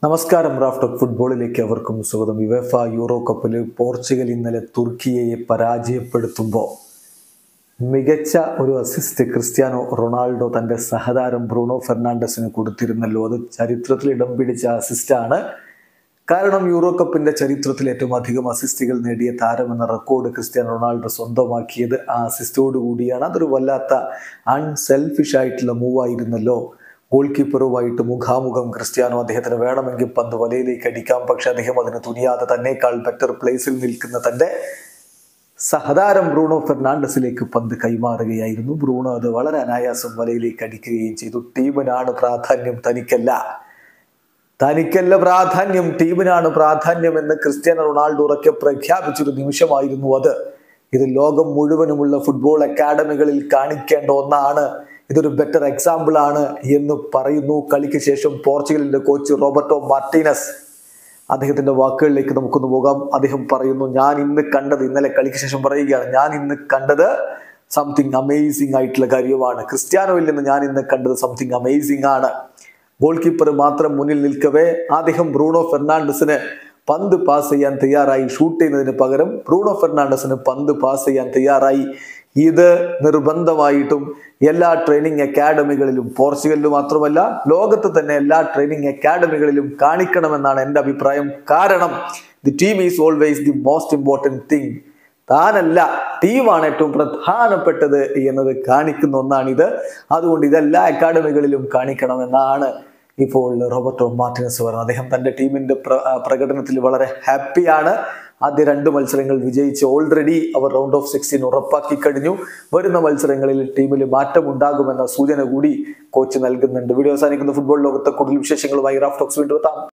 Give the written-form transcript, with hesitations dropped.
നമസ്കാരം. റാഫ്റ്റോക്ക് ഫുട്ബോളിലേക്ക് അവർക്കും സ്വാഗതം. യുവേഫ യൂറോ കപ്പിൽ പോർച്ചുഗൽ ഇന്നലെ തുർക്കിയെ പരാജയപ്പെടുത്തുമ്പോൾ മികച്ച ഒരു അസിസ്റ്റ് ക്രിസ്ത്യാനോ റൊണാൾഡോ തൻ്റെ സഹതാരം ബ്രൂണോ ഫെർണാണ്ടസിന് കൊടുത്തിരുന്നല്ലോ. അത് ചരിത്രത്തിൽ ഇടം പിടിച്ച അസിസ്റ്റാണ്. കാരണം യൂറോ കപ്പിൻ്റെ ചരിത്രത്തിൽ ഏറ്റവും അധികം അസിസ്റ്റുകൾ നേടിയ താരമെന്ന റെക്കോർഡ് ക്രിസ്ത്യാനോ റൊണാൾഡോ സ്വന്തമാക്കിയത് ആ അസിസ്റ്റോട് കൂടിയാണ്. അതൊരു വല്ലാത്ത അൺസെൽഫിഷ് ആയിട്ടുള്ള മൂവായിരുന്നല്ലോ. ഗോൾ കീപ്പറുമായിട്ട് മുഖാമുഖം ക്രിസ്ത്യാനോ അദ്ദേഹത്തിന് വേണമെങ്കിൽ പന്ത് വലയിലേക്ക് അടിക്കാം, പക്ഷെ അദ്ദേഹം അതിന് തുനിയാതെ തന്നേക്കാൾ ബെറ്റർ പ്ലേസിൽ നിൽക്കുന്ന തൻ്റെ സഹതാരം ബ്രൂണോ ഫെർണാണ്ടസിലേക്ക് പന്ത് കൈമാറുകയായിരുന്നു. ബ്രൂണോ അത് വളരെ അനായാസം വലയിലേക്ക് അടിക്കുകയും ചെയ്തു. ടീമിനാണ് പ്രാധാന്യം, തനിക്കല്ല പ്രാധാന്യം, ടീമിനാണ് പ്രാധാന്യം എന്ന് ക്രിസ്ത്യാനോ റൊണാൾഡോ ഉറക്കെ പ്രഖ്യാപിച്ചൊരു നിമിഷമായിരുന്നു അത്. ഇത് ലോകം മുഴുവനുമുള്ള ഫുട്ബോൾ അക്കാഡമികളിൽ കാണിക്കേണ്ട ഒന്നാണ്. ഇതൊരു ബെറ്റർ എക്സാമ്പിൾ ആണ് എന്ന് പറയുന്നു. കളിക്ക് ശേഷം പോർച്ചുഗലിന്റെ കോച്ച് റോബർട്ടോ മാർട്ടീനസ്. അദ്ദേഹത്തിന്റെ വാക്കുകളിലേക്ക് നമുക്കൊന്ന് പോകാം. അദ്ദേഹം പറയുന്നു, ഞാൻ ഇന്ന് കണ്ടത്, ഇന്നലെ കളിക്ക് ശേഷം പറയുകയാണ്, ഞാൻ ഇന്ന് കണ്ടത് സംതിങ് അമേസിംഗ് ആയിട്ടുള്ള കാര്യമാണ്. ക്രിസ്ത്യാനോയിൽ നിന്ന് ഞാൻ ഇന്ന് കണ്ടത് സംതിങ് അമേസിംഗ് ആണ്. ഗോൾ കീപ്പർ മാത്രം മുന്നിൽ നിൽക്കവേ അദ്ദേഹം ബ്രൂണോ ഫെർണാണ്ടസിന് പന്ത് പാസ് ചെയ്യാൻ തയ്യാറായി. ഷൂട്ട് ചെയ്യുന്നതിന് പകരം ബ്രൂണോ ഫെർണാണ്ടസിന് പന്ത് പാസ് ചെയ്യാൻ തയ്യാറായി. ഇത് നിർബന്ധമായിട്ടും എല്ലാ ട്രെയിനിങ് അക്കാഡമികളിലും, പോർച്ചുഗലിൽ മാത്രമല്ല ലോകത്ത് തന്നെ എല്ലാ ട്രെയിനിങ് അക്കാഡമികളിലും കാണിക്കണമെന്നാണ് എൻ്റെ അഭിപ്രായം. കാരണം the team is always the most important thing. താനല്ല, ടീമാണ് ഏറ്റവും പ്രധാനപ്പെട്ടത് എന്നത് കാണിക്കുന്ന ഒന്നാണിത്. അതുകൊണ്ട് ഇതെല്ലാ അക്കാഡമികളിലും കാണിക്കണമെന്നാണ് ഇപ്പോൾ റോബർട്ടോ മാർട്ടിനസ് പറഞ്ഞത്. അദ്ദേഹം തൻ്റെ ടീമിൻ്റെ പ്രകടനത്തിൽ വളരെ ഹാപ്പിയാണ്. ആദ്യ 2 മത്സരങ്ങൾ വിജയിച്ച് ഓൾറെഡി അവർ റൗണ്ട് ഓഫ് 16 ഉറപ്പാക്കി കഴിഞ്ഞു. വരുന്ന മത്സരങ്ങളിൽ ടീമിൽ മാറ്റമുണ്ടാകുമെന്ന സൂചന കൂടി കോച്ച് നൽകുന്നുണ്ട്. വീഡിയോ അവസാനിക്കുന്ന ഫുട്ബോൾ ലോകത്തെ കൂടുതൽ വിശേഷങ്ങളുമായി റാഫ്റ്റോക്സ് വീണ്ടും എത്താം.